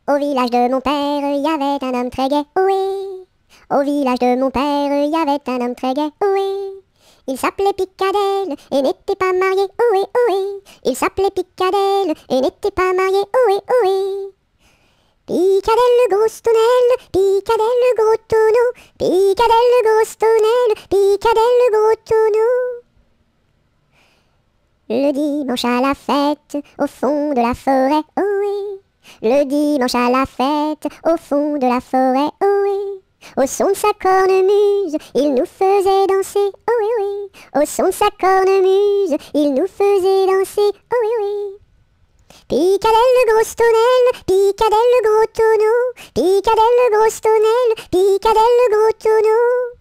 Au village de mon père, il y avait un homme très gai, oui. Au village de mon père, il y avait un homme très gai, oui. Il s'appelait Picadelle et n'était pas marié, oui, oui. Il s'appelait Picadelle et n'était pas marié, oui, oui. Picadelle, le gros tonnelle, Picadelle, le gros tonneau, Picadelle, le gros tonnelle, Picadelle, le gros tonneau. Le dimanche à la fête, au fond de la forêt, oh oui. Le dimanche à la fête, au fond de la forêt, oh oui. Au son de sa cornemuse, il nous faisait danser, oh oui, oui. Au son de sa cornemuse, il nous faisait danser, oh oui, oui. Picadelle, le gros tonnelle, Picadelle, le gros tonneau, Picadelle, le gros tonnelle, Picadelle, le gros tonneau.